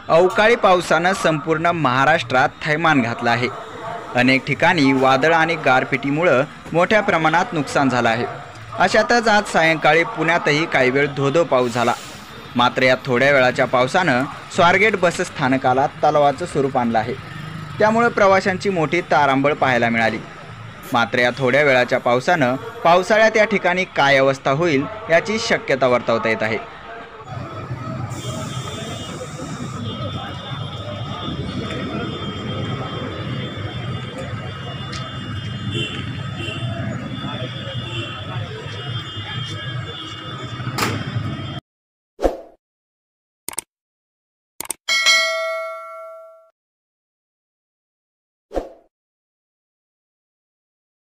अवकाळी पावसानं संपूर्ण महाराष्ट्रात थैमान घातलं आहे। अनेक ठिकाणी वादळ आणि गारपिटीमुळे मोठ्या प्रमाणात नुकसान झालं आहे। अशातच आज सायंकाळी पुण्यातही काही वेळ धोधो पाऊस झाला। मात्र या थोड्या वेळाच्या पावसानं स्वारगेट बस स्थानकाला तलावाचं स्वरूप आणलं आहे। त्यामुळे प्रवाशांची मोठी तारांबळ पाहायला मिळाली। मात्र या थोड्या वेळाच्या पावसानं पावसाळ्यात या ठिकाणी काय अवस्था होईल याची शक्यता वर्तवता येत आहे।